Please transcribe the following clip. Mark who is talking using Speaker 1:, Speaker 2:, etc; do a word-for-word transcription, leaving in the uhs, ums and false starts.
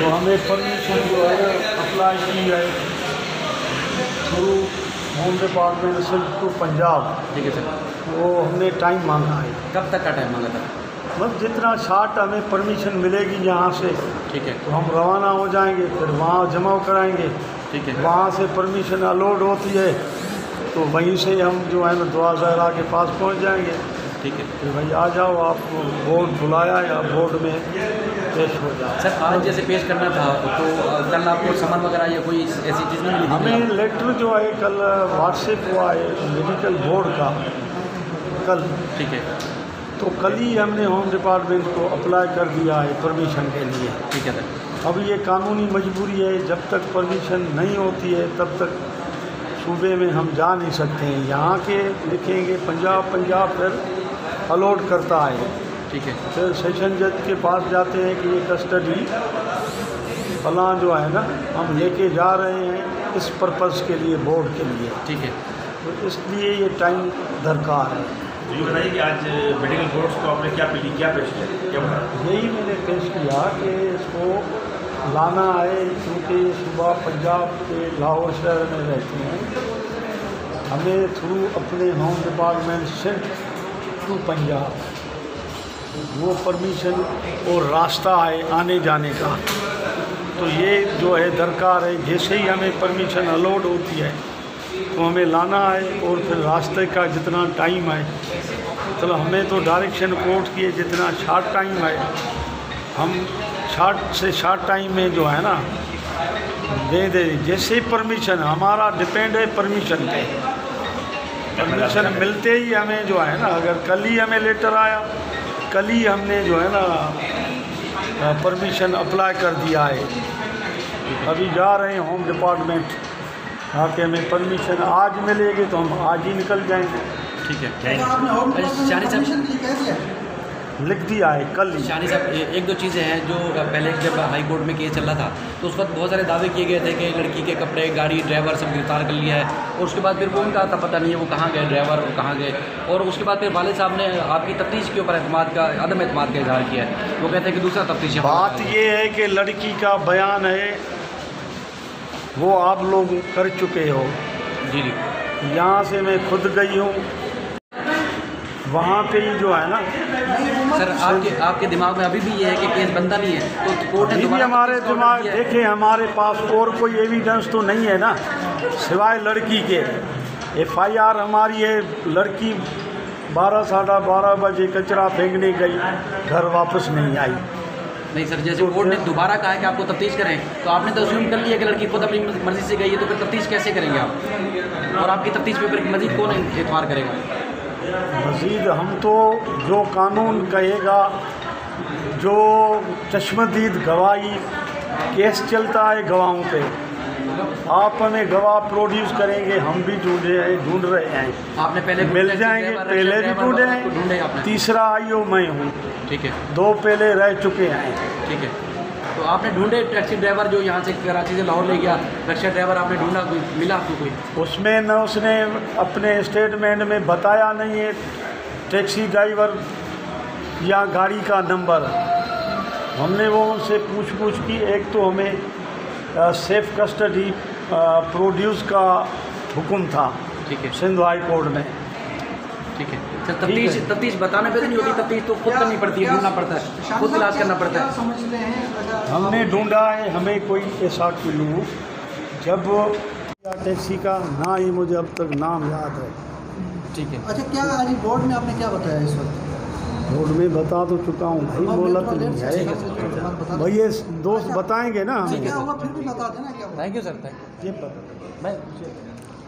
Speaker 1: हमें परमिशन जो है अप्लाई की है थ्रू होम डिपार्टमेंट सिर्फ टू पंजाब।
Speaker 2: ठीक है सर।
Speaker 1: वो हमने टाइम मांगा है।
Speaker 2: कब तक का टाइम मांगा था?
Speaker 1: बस जितना शार्ट हमें परमिशन मिलेगी यहाँ से,
Speaker 2: ठीक है,
Speaker 1: तो हम रवाना हो जाएंगे, फिर वहाँ जमा कराएंगे।
Speaker 2: ठीक है।
Speaker 1: वहाँ से परमिशन अलोड होती है तो वहीं से हम जो है ना दुआ ज़हरा के पास पहुँच जाएंगे।
Speaker 2: ठीक है।
Speaker 1: फिर भाई आ जाओ, आपको बोर्ड बुलाया या बोर्ड में पेश हो जाए।
Speaker 2: सर आज जैसे पेश करना था तो कल आपको समन वगैरह या कोई ऐसी चीज़ नहीं मिली?
Speaker 1: हमें लेटर जो है कल व्हाट्सएप हुआ है मेडिकल बोर्ड का कल।
Speaker 2: ठीक है।
Speaker 1: तो कल ही हमने होम डिपार्टमेंट को अप्लाई कर दिया है परमिशन के लिए।
Speaker 2: ठीक है सर।
Speaker 1: अब ये कानूनी मजबूरी है, जब तक परमिशन नहीं होती है तब तक सूबे में हम जा नहीं सकते हैं। यहाँ के लिखेंगे पंजाब, पंजाब फिर अलॉट करता है।
Speaker 2: ठीक है।
Speaker 1: फिर सेशन जज के पास जाते हैं कि ये कस्टडी फलां जो है ना हम लेके जा रहे हैं इस पर्पज़ के लिए, बोर्ड के लिए।
Speaker 2: ठीक है।
Speaker 1: तो इसलिए ये टाइम दरकार है।
Speaker 3: ये बताइए कि आज मेडिकल बोर्ड्स को आपने क्या पीली क्या पेश किया, क्या बताया?
Speaker 1: यही मैंने पेश किया कि इसको लाना है, क्योंकि सुबह पंजाब के लाहौर शहर में रहते हैं। हमें थ्रू अपने होम डिपार्टमेंट सिर्फ टू पंजाब वो परमिशन और रास्ता है आने जाने का। तो ये जो है दरकार है, जैसे ही हमें परमिशन अलॉट होती है तो हमें लाना है, और फिर रास्ते का जितना टाइम है, चलो हमें तो डायरेक्शन कोर्ट की है जितना शार्ट टाइम है हम शार्ट से शार्ट टाइम में जो है ना दे दे। जैसे ही परमिशन, हमारा डिपेंड है परमिशन पे, परमिशन मिलते ही हमें जो है ना, अगर कल ही हमें लेटर आया, कल ही हमने जो है ना परमिशन अप्लाई कर दिया है। अभी जा रहे हैं होम डिपार्टमेंट, ताकि हमें परमिशन आज मिलेगी तो हम आज ही निकल जाएंगे।
Speaker 2: ठीक है।
Speaker 4: शानी साहब
Speaker 1: लिख दिया है कल ही।
Speaker 2: शानी साहब एक दो चीज़ें हैं जो पहले जब हाई कोर्ट में केस चल रहा था तो उस वक्त बहुत सारे दावे किए गए थे कि लड़की के कपड़े, गाड़ी, ड्राइवर सब गिरफ्तार कर लिया है, और उसके बाद फिर वो उनका आता पता नहीं है वो कहाँ गए ड्राइवर और कहाँ गए। और उसके बाद फिर वालिद साहब ने आपकी तफ्तीश के ऊपर एतमाद का अदम एतमाद का इजहार किया है। वो कहते हैं कि दूसरा तफ्तीश है।
Speaker 1: बात ये है कि लड़की का बयान है वो आप लोग कर चुके हो।
Speaker 2: जी जी।
Speaker 1: यहाँ से मैं खुद गई हूँ, वहाँ पे ही जो है ना
Speaker 2: सर आपके आपके दिमाग में अभी भी ये है कि केस बनता नहीं है, तो कोर्ट ने
Speaker 1: अभी भी हमारे दिमाग, देखें हमारे पास और कोई एविडेंस तो नहीं है ना सिवाय लड़की के। एफ आई आर हमारी है, लड़की बारह साढ़े बारह बजे कचरा फेंकने गई, घर वापस नहीं आई।
Speaker 2: नहीं सर, जैसे कोर्ट ने दोबारा कहा है कि आपको तफ्तीश करें, तो आपने तो अज्यूम कर लिया कि लड़की खुद अपनी मर्जी से गई है, तो फिर तफ्तीश कैसे करेंगे आप? और आपकी तफ्तीश पे फिर मजीद कौन एतबार करेगा?
Speaker 1: मज़ीद हम तो जो कानून कहेगा, जो चश्मदीद गवाही केस चलता है गवाहों पे, आप हमें गवाह प्रोड्यूस करेंगे, हम भी ढूंढे हैं, ढूंढ रहे हैं।
Speaker 2: आपने पहले
Speaker 1: मिल जाएंगे, पहले भी ढूंढे हैं, तीसरा आईओ मैं हूँ।
Speaker 2: ठीक है।
Speaker 1: दो पहले रह चुके हैं।
Speaker 2: ठीक है। तो आपने ढूंढे टैक्सी ड्राइवर जो यहाँ से कराची से लाहौर ले गया, रिक्शा ड्राइवर आपने ढूंढा, कोई मिला आपको कोई?
Speaker 1: उसमें न उसने अपने स्टेटमेंट में बताया नहीं है टैक्सी ड्राइवर या गाड़ी का नंबर। हमने वो उनसे पूछ पूछ की, एक तो हमें आ, सेफ कस्टडी प्रोड्यूस का हुक्म था।
Speaker 2: ठीक है।
Speaker 1: सिंध हाई कोर्ट में।
Speaker 2: ठीक है। सर तफ्तीश तफ्तीश बताने पे तो नहीं होती, तफ्तीश तो खुद करनी पड़ती है, ढूंढना पड़ता है, खुद इलाज करना पड़ता है।
Speaker 1: हमने ढूंढा है, हमें कोई ऐसा क्लू जब टैक्सी का ना ही मुझे अब तक नाम याद है।
Speaker 2: ठीक है।
Speaker 4: अच्छा, क्या आज बोर्ड में आपने क्या बताया इस वक्त?
Speaker 1: बोर्ड में बता तो चुका हूँ भाई, बोला तो नहीं है भाई, ये दोस्त बताएंगे ना हमें।
Speaker 4: क्या हुआ फिर भी बता देना क्या हुआ।
Speaker 2: थैंक यू सर, थैंक
Speaker 1: ये पता
Speaker 2: मैं